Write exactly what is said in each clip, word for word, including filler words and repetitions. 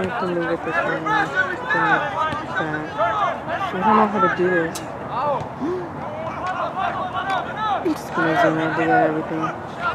have to move it this way. Bring it back. I don't know how to do this. I'm just gonna zoom out to get everything.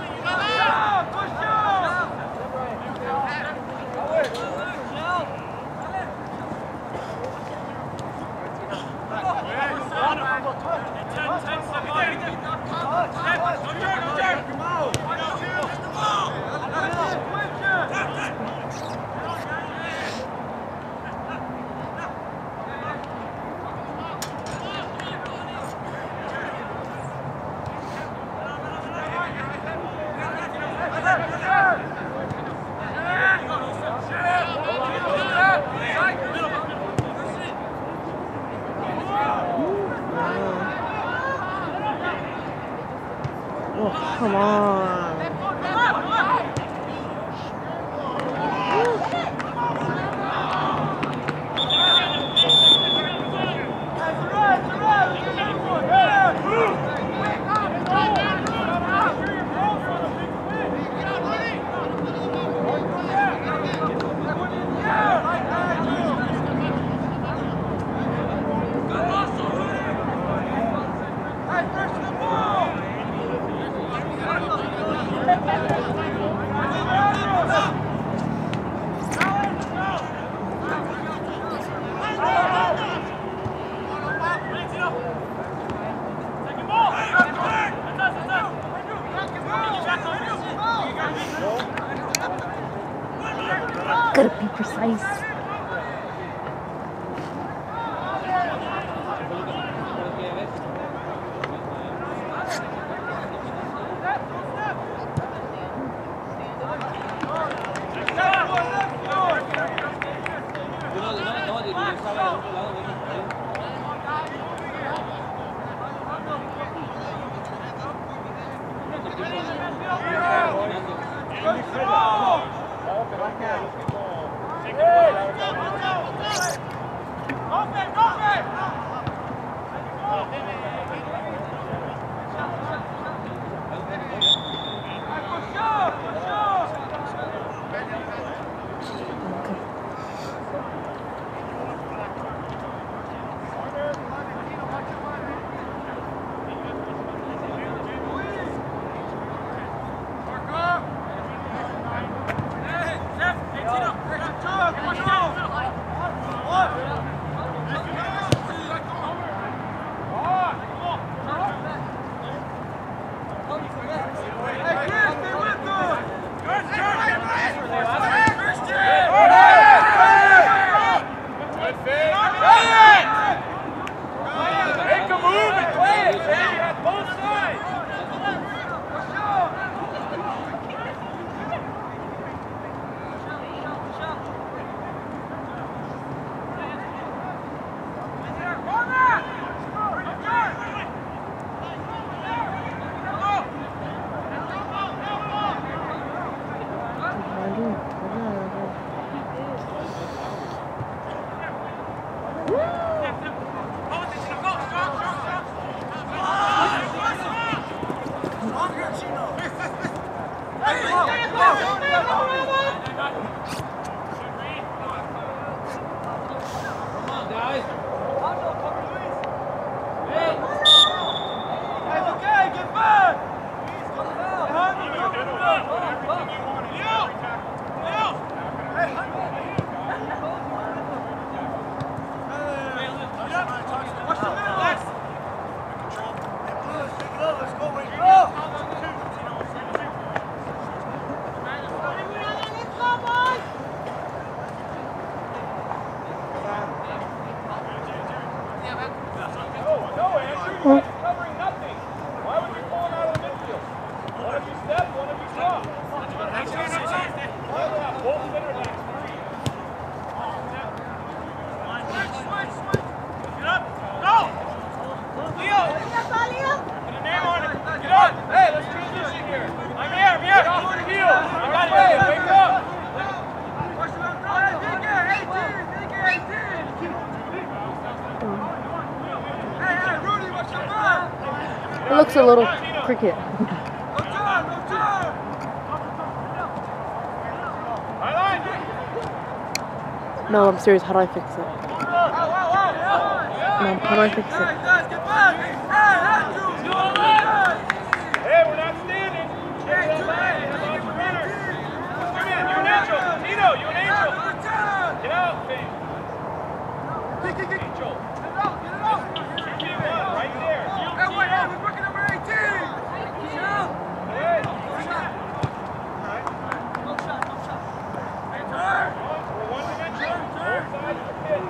Oh, come on. Gotta be precise. It looks a little cricket. No, I'm serious. How do I fix it? Mom, how do I fix it? Hey, we're not standing. You're an angel. Tino, you're an angel. Get out, Finn. Angel. Right there. Hey, wait, hey, we're working number eighteen. Hey. We're one dimensional. Both sides of the pitch.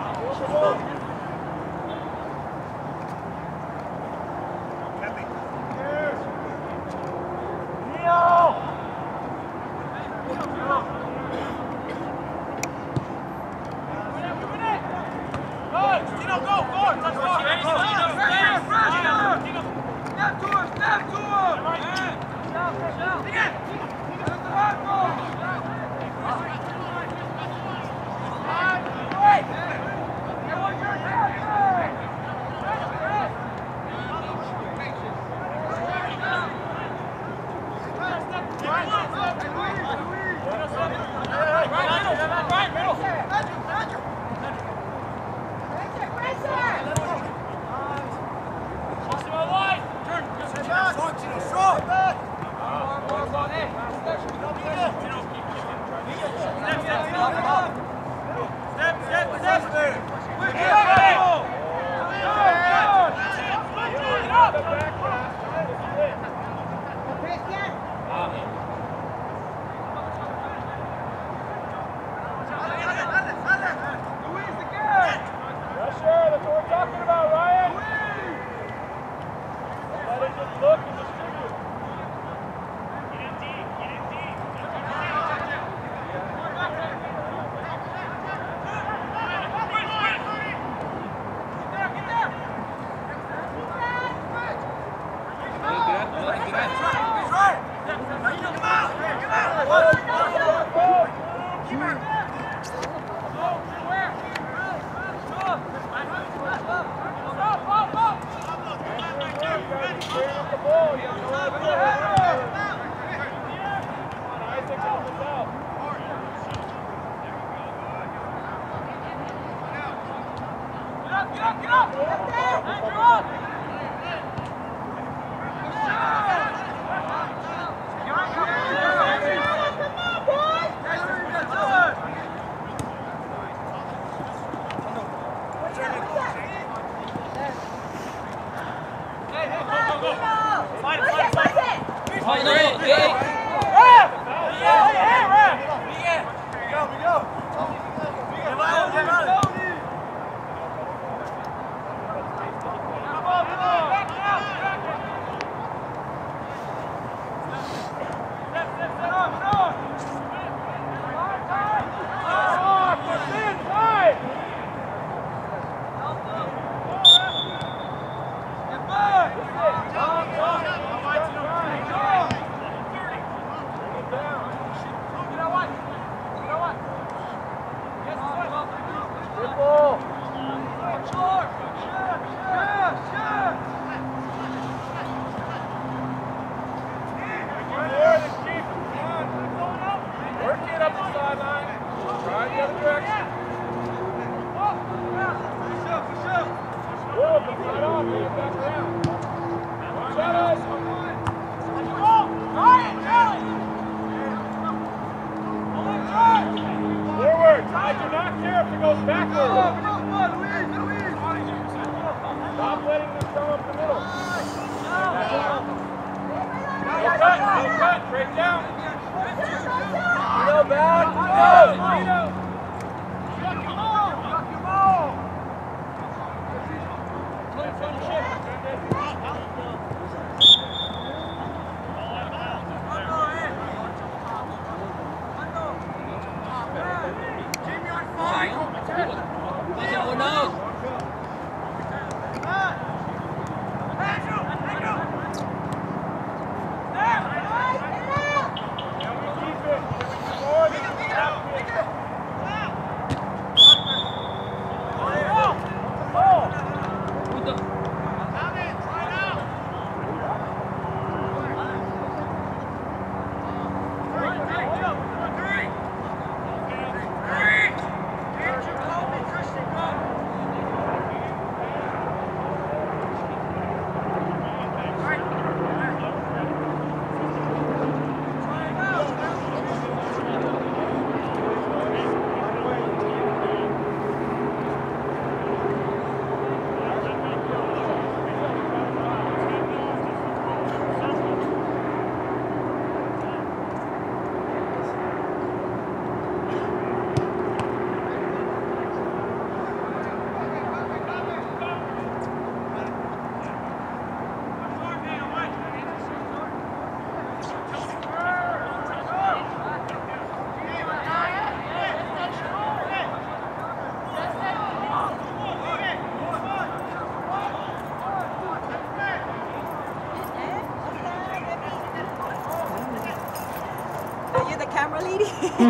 lady. Come to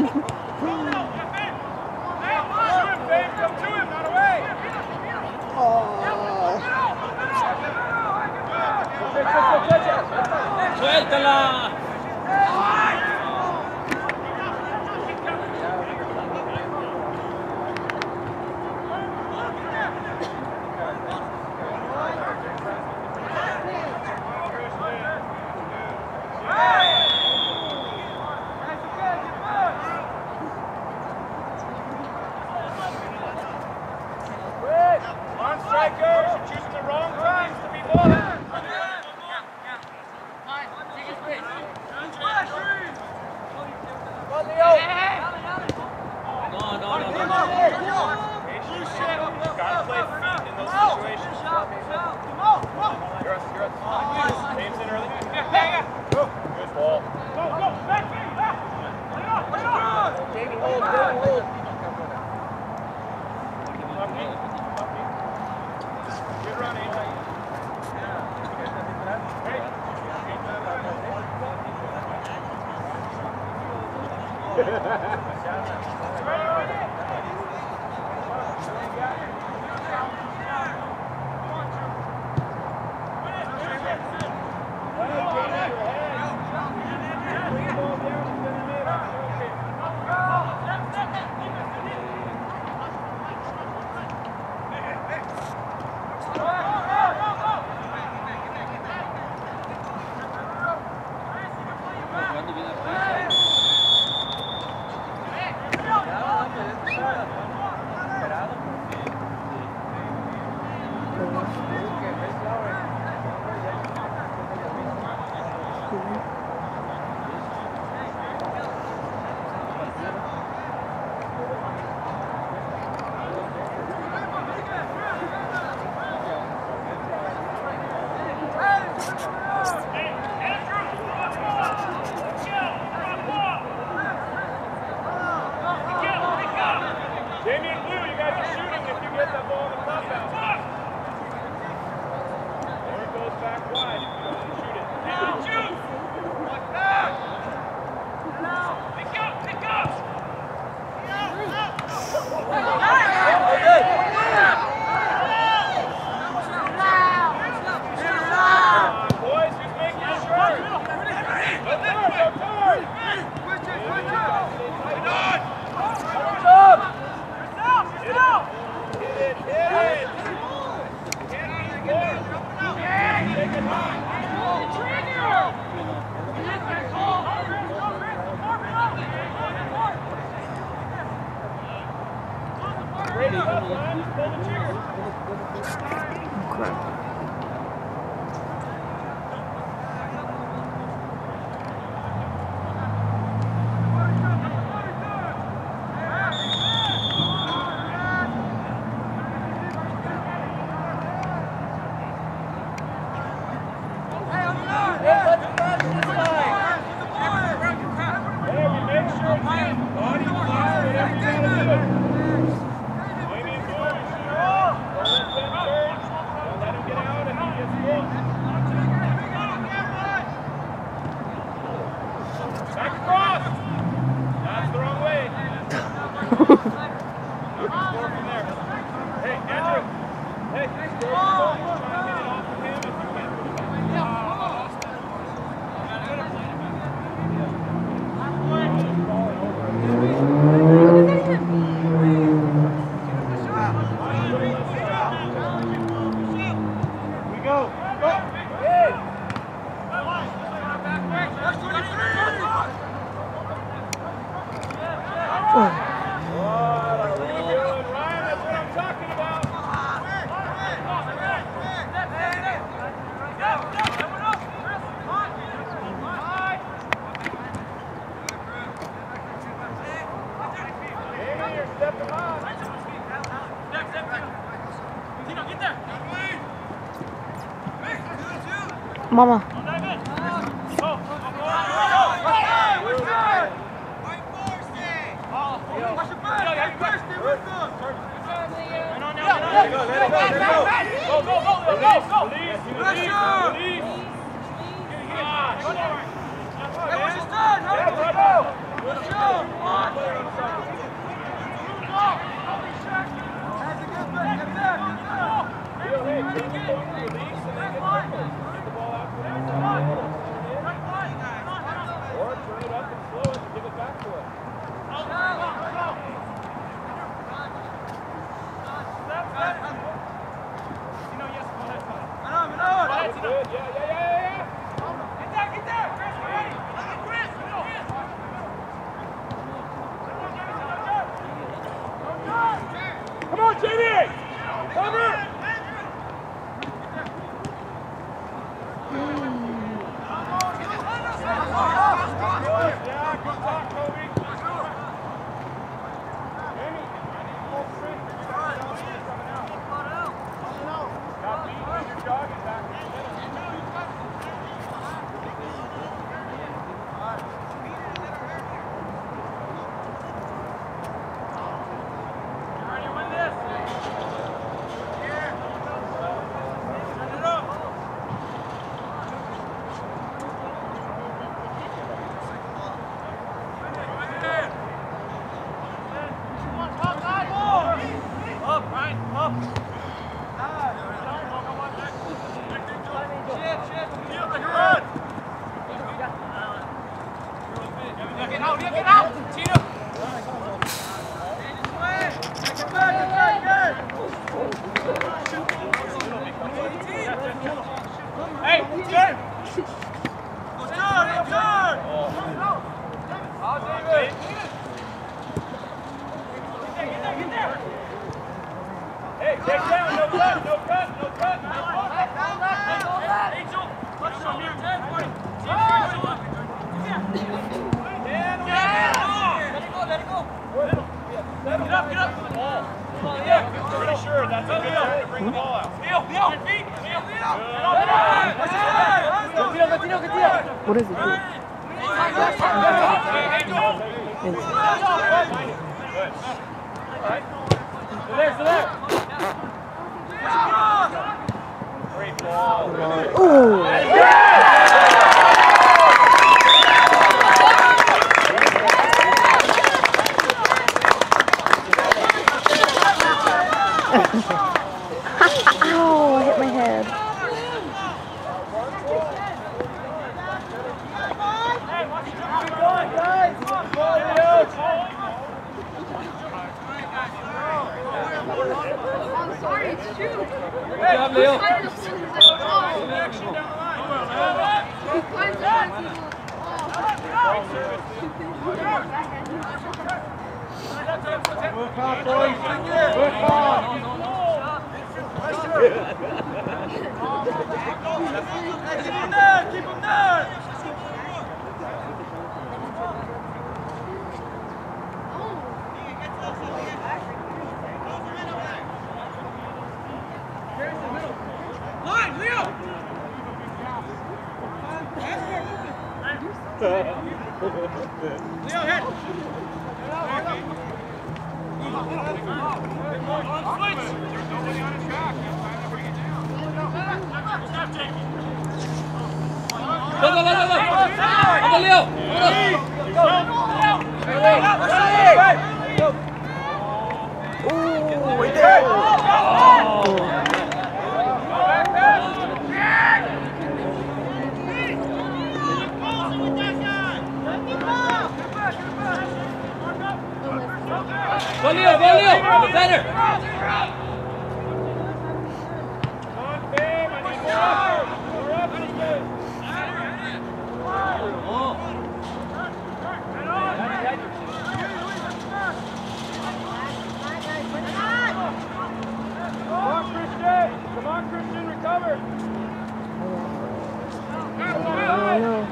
him, babe. Come to him, not away. ¡Suéltala! On strikers, you're choosing the wrong times to be bowling. No, no, no, no, no. Gotta play feet in those situations. You're up, you're up. James in early. Good ball. Go, go, back feet, back. Lay it off, lay it off. Jamie, hold, Jamie, hold. Good run, A J. Damien Blue, you guys are shooting if you get that ball in the top out. Or it goes back wide if you don't shoot it. Now shoot! Like that! Pick up, pick up! Come on, boys, who's making the shot? Go forward, go forward! Switch it, switch it! Good job! Hit it, hit it, hit it! Can't be scored! Take it high! Brady, up, man. Just pull the trigger. Crap. Hey, we make sure it's in. Body, fire, whatever you gotta do. Damien Blue, you shoot it all. Don't let them turn. Don't let him get out and he gets full. Back across. That's the wrong way. Score from there. Hey, Andrew. Hey, score from the ball. Try and get it off of him if you can. We go. Go. Hey. Ryan, that's what I'm talking about. Amy, you're stepping on. Mama. Go, go, go, go, go, go! Release, release, release! Gosh! Yeah, bravo! Good What is it? There, so there. Great ball. Ow, I hit my head. Keep going, guys. Keep going, Leo. Good job, Leo. Work hard, boys. Work hard. Keep him there. Keep him there. Line, Leo. Leo, hit. Go, go, go, go, go. Come on, Leo. Ooh, we did. Oh. Go, Leo, go, Leo. Defender. Come on, Christian, recover. I know.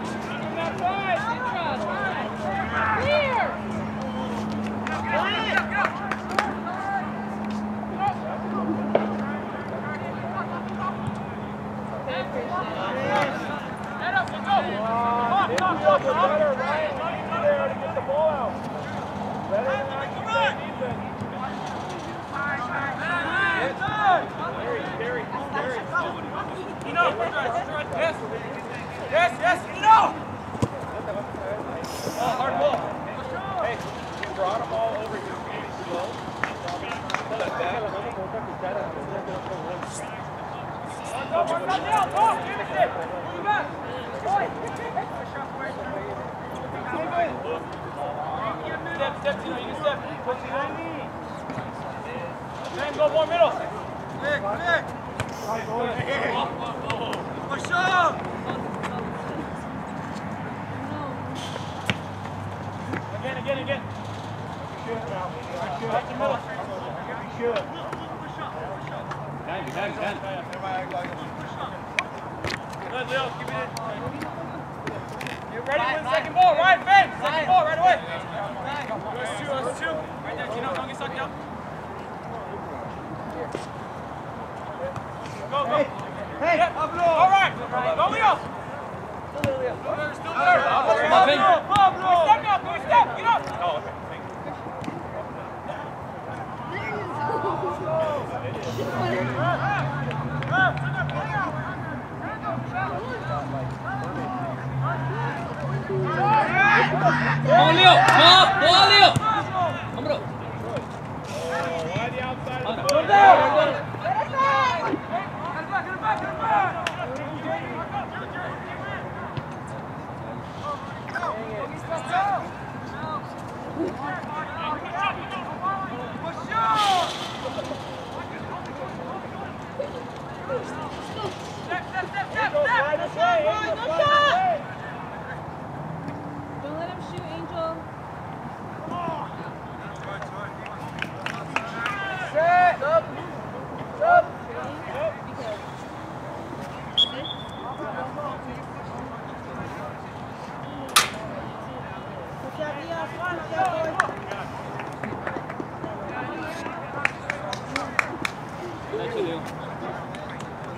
Head up, let's go. Come on, come on, come on. Better, Ryan. He's there to get the ball out. Better than that defense. Carry, carry, carry. You know, yes, yes, yes, you know. Oh, hard ball. Hey, you brought them all over here. Slow. Go, mark that down. Go, give it to him. Move back. Step, step, Tino, you can step. Put behind me. Then go more middle. Nick, Nick. Push up. Again, again, again. You should now. Right to middle. You should. Behind, behind, behind. Good, Leo, keep it in. You're ready for the second ball. Ryan, Finn, second ball right away. That's two, that's two. Right there, Tino, don't get sucked up. Go, go. Hey, yep. All right. Go, Leo. Still there, Leo. Still there. Come on, Finn. Pablo. Step now, go step. Get up. Oh, okay. Come on, Leo. Come on, come on, Leo. Come on. Why the outside? Go there. Don't let him shoot, Angel. Set. Up. Up. Thank you, Leo.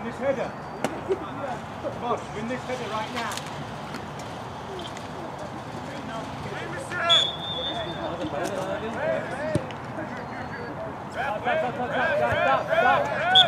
Win this header. Come on, win this header right now. Stop, stop, stop, stop, stop, stop, stop.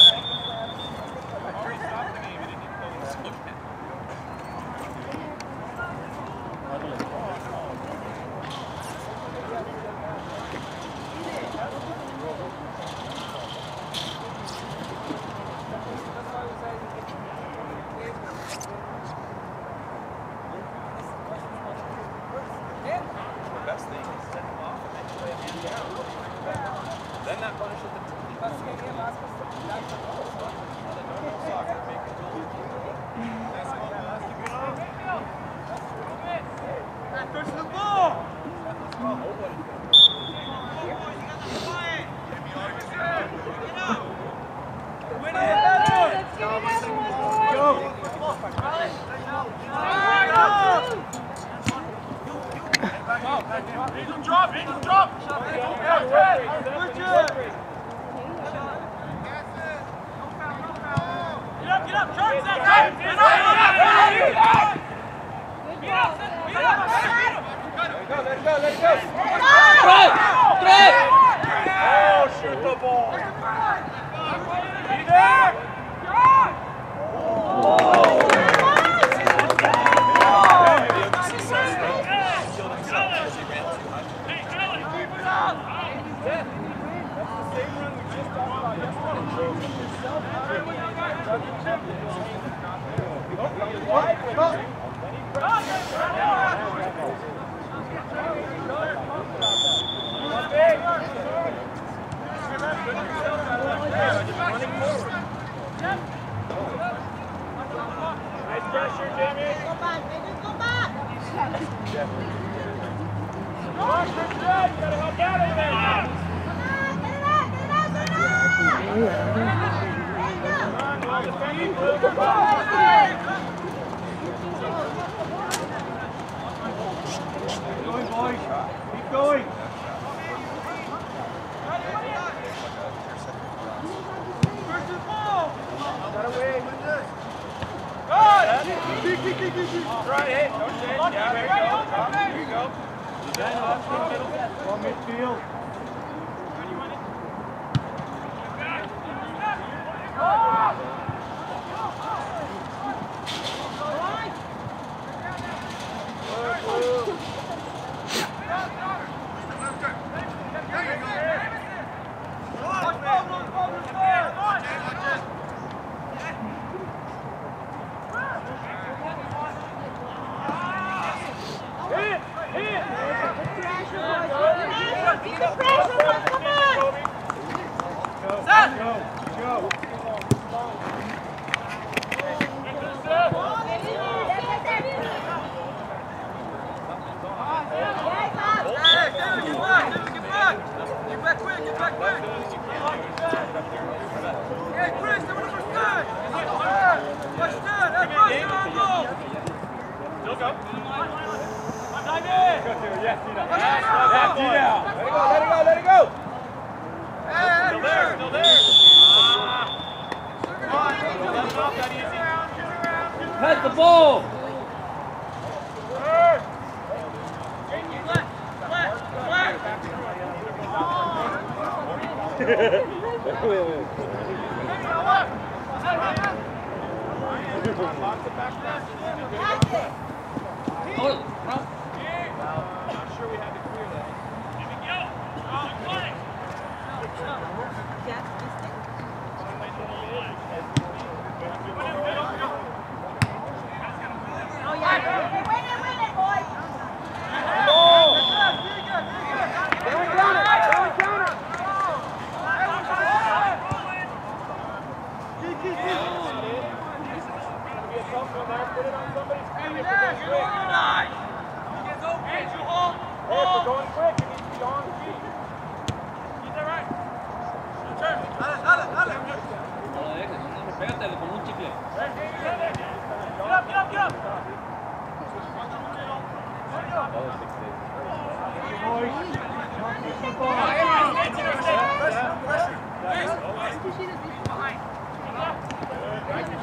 Pass the ball! Pégate con un chicle. Pressure.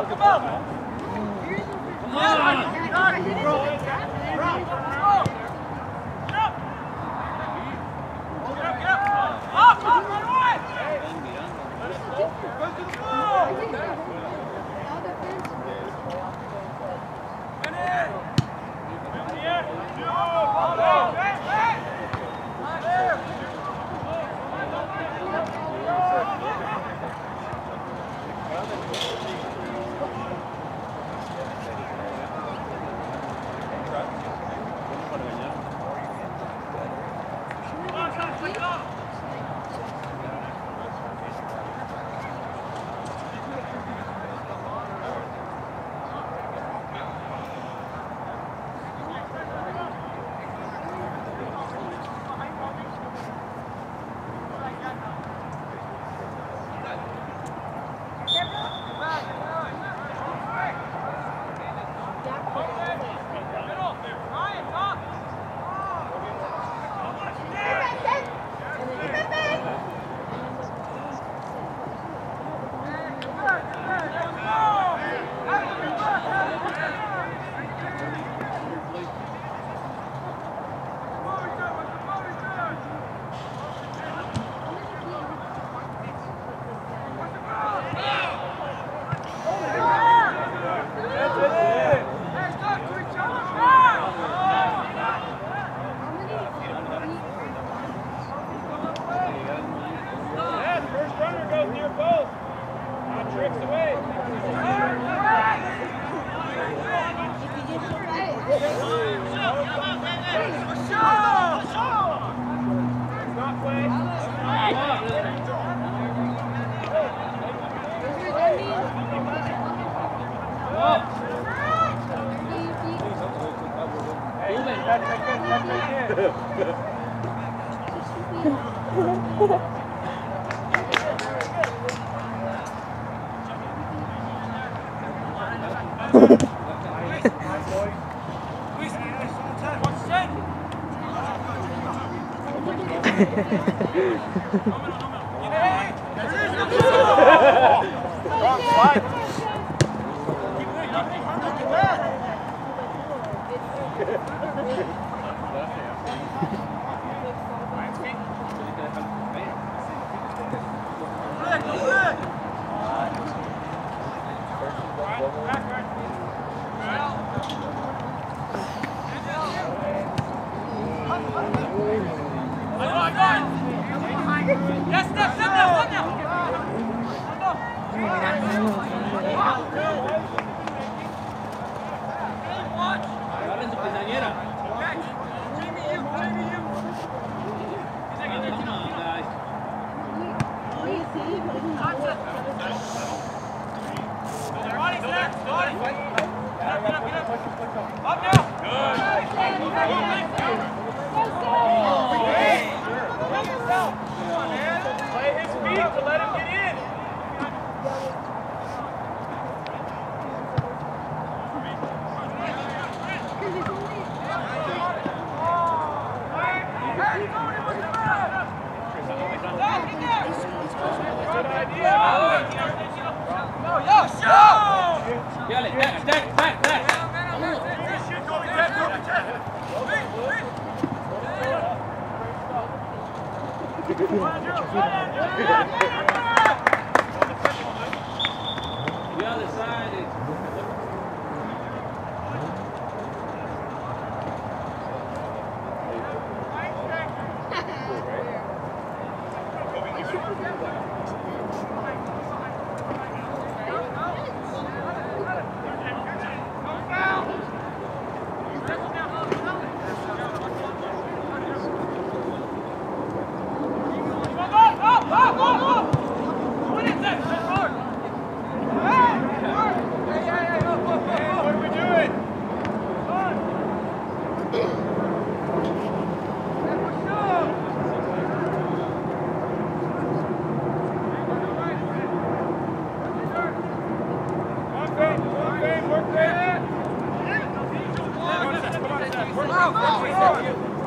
Work, work, work.